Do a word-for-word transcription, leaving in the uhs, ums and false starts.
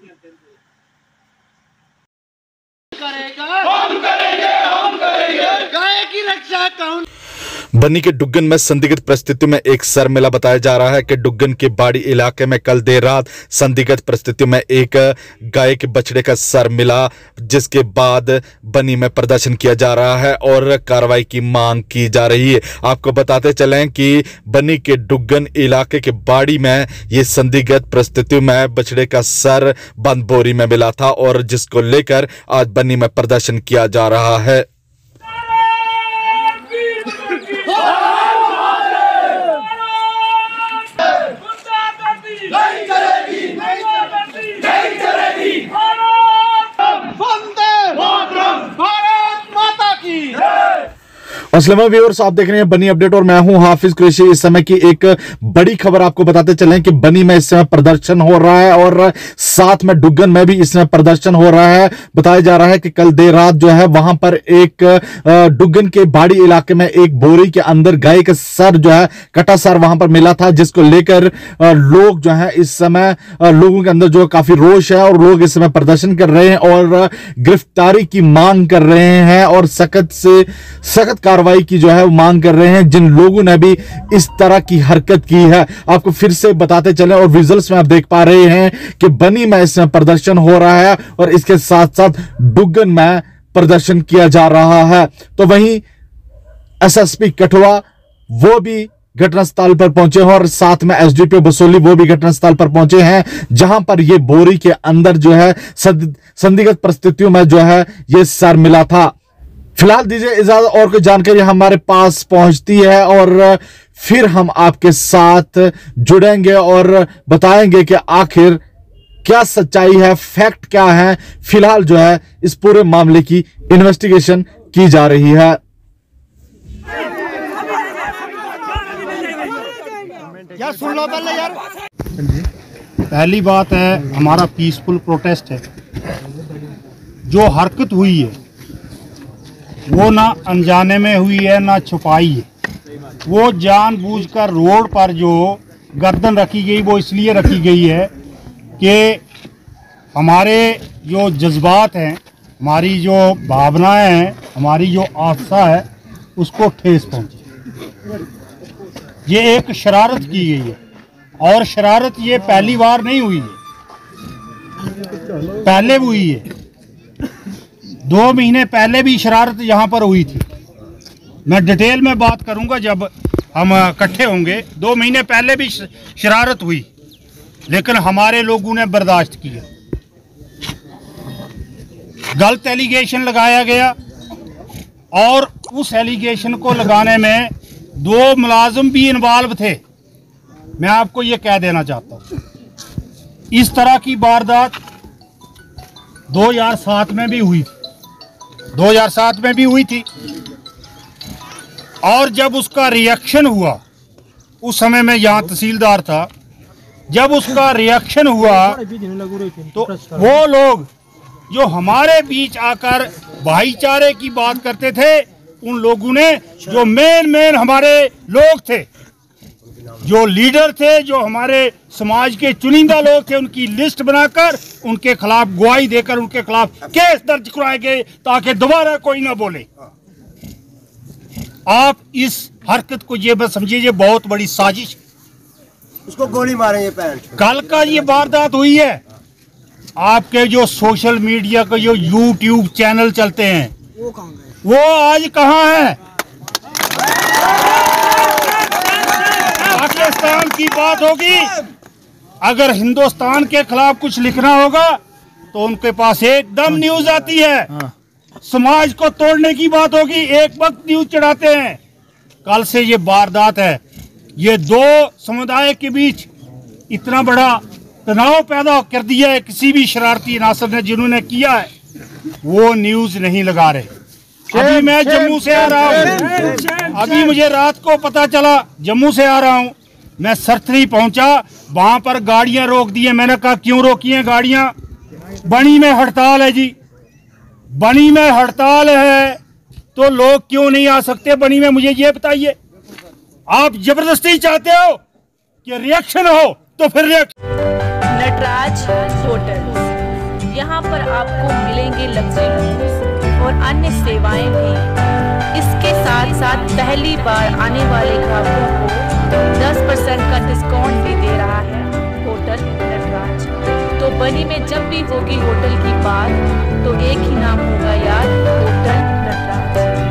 हम करेंगे, हम करेंगे। गाय की रक्षा कौन? बन्नी के डुग्गन में संदिग्ध परिस्थितियों में एक सर मिला। बताया जा रहा है कि डुग्गन के बाड़ी इलाके में कल देर रात संदिग्ध परिस्थितियों में एक गाय के बछड़े का सर मिला, जिसके बाद बन्नी में प्रदर्शन किया जा रहा है और कार्रवाई की मांग की जा रही है। आपको बताते चलें कि बन्नी के डुग्गन इलाके के बाड़ी में ये संदिग्ध परिस्थितियों में बछड़े का सर बंद बोरी में मिला था और जिसको लेकर आज बन्नी में प्रदर्शन किया जा रहा है। अस्सलाम व्यूअर्स, आप देख रहे हैं बन्नी अपडेट और मैं हूं हाफिज कुरैशी। इस समय की एक बड़ी खबर आपको बताते चलें कि बन्नी में इस समय प्रदर्शन हो रहा है और साथ में डुग्गन में भी इस समय प्रदर्शन हो रहा है। बताया जा रहा है कि कल देर रात जो है वहां पर एक डुग्गन के बाड़ी इलाके में एक बोरी के अंदर गाय का सर जो है कटा सर वहां पर मिला था, जिसको लेकर लोग जो है इस समय लोगों के अंदर जो काफी रोष है और लोग इस समय प्रदर्शन कर रहे हैं और गिरफ्तारी की मांग कर रहे हैं और सख्त से सख्त कार्रवाई की जो है वो मांग कर रहे हैं जिन लोगों ने भी इस तरह की हरकत की है। आपको फिर से बताते चलें और विजुअल्स में आप देख पा रहे हैं कि बन्नी में इसमें प्रदर्शन हो रहा है और इसके साथ साथ डुग्गन में प्रदर्शन किया जा रहा है। तो वहीं एसएसपी कठुआ वो भी घटनास्थल पर पहुंचे हैं और साथ में एसडीपीओ बसोली वो भी घटनास्थल पर पहुंचे हैं, जहां पर ये बोरी के अंदर जो है संदिग्ध परिस्थितियों में जो है ये सर मिला था। फिलहाल दीजिए इजाजत, और कोई जानकारी हमारे पास पहुंचती है और फिर हम आपके साथ जुड़ेंगे और बताएंगे कि आखिर क्या सच्चाई है, फैक्ट क्या है। फिलहाल जो है इस पूरे मामले की इन्वेस्टिगेशन की जा रही है। यार सुन लो पहले यार। पहली बात है, हमारा पीसफुल प्रोटेस्ट है। जो हरकत हुई है वो ना अनजाने में हुई है ना छुपाई है। वो जानबूझकर रोड पर जो गर्दन रखी गई वो इसलिए रखी गई है कि हमारे जो जज्बात हैं, हमारी जो भावनाएं हैं, हमारी जो आस्था है उसको ठेस पहुंचे। ये एक शरारत की गई है और शरारत ये पहली बार नहीं हुई है, पहले भी हुई है। दो महीने पहले भी शरारत यहाँ पर हुई थी। मैं डिटेल में बात करूंगा जब हम इकट्ठे होंगे। दो महीने पहले भी शरारत हुई, लेकिन हमारे लोगों ने बर्दाश्त किया। गलत एलिगेशन लगाया गया और उस एलिगेशन को लगाने में दो मुलाजिम भी इन्वॉल्व थे। मैं आपको ये कह देना चाहता हूँ, इस तरह की वारदात दो हज़ार सात में भी हुई थी दो हज़ार सात में भी हुई थी और जब उसका रिएक्शन हुआ, उस समय मैं यहाँ तहसीलदार था, जब उसका रिएक्शन हुआ तो वो लोग जो हमारे बीच आकर भाईचारे की बात करते थे, उन लोगों ने जो मेन मेन हमारे लोग थे, जो लीडर थे, जो हमारे समाज के चुनिंदा लोग थे, उनकी लिस्ट बनाकर उनके खिलाफ गवाही देकर उनके खिलाफ केस दर्ज कराए गए ताकि दोबारा कोई ना बोले। आप इस हरकत को ये बस समझिए, ये बहुत बड़ी साजिश। उसको गोली मारेंगे पैंट। कल का ये वारदात हुई है। आपके जो सोशल मीडिया के जो यूट्यूब चैनल चलते हैं वो कहाँ गए? वो आज कहाँ है? पाकिस्तान की बात होगी, अगर हिंदुस्तान के खिलाफ कुछ लिखना होगा तो उनके पास एकदम न्यूज आती है। समाज को तोड़ने की बात होगी, एक वक्त न्यूज चढ़ाते हैं। कल से ये वारदात है, ये दो समुदाय के बीच इतना बड़ा तनाव पैदा कर दिया है किसी भी शरारती नासर ने, जिन्होंने किया है वो न्यूज नहीं लगा रहे। अभी मैं जम्मू से आ रहा हूँ, अभी मुझे रात को पता चला, जम्मू से आ रहा हूँ, मैं सरथरी पहुंचा, वहां पर गाड़ियां रोक दी है। मैंने कहा क्यों रोकी हैं गाड़ियां? बनी में हड़ताल है जी, बनी में हड़ताल है तो लोग क्यों नहीं आ सकते बनी में? मुझे ये बताइए। आप जबरदस्ती चाहते हो कि रिएक्शन हो तो फिर रिएक्शन। नटराज होटल। यहाँ पर आपको मिलेंगे लग्जरी रूम्स और अन्य सेवाएं भी। इसके साथ साथ पहली बार आने वाले ग्राहकों को दस परसेंट का डिस्काउंट भी दे रहा है होटल नटराज। तो बनी में जब भी होगी होटल की बात तो एक ही नाम होगा याद, होटल नटराज।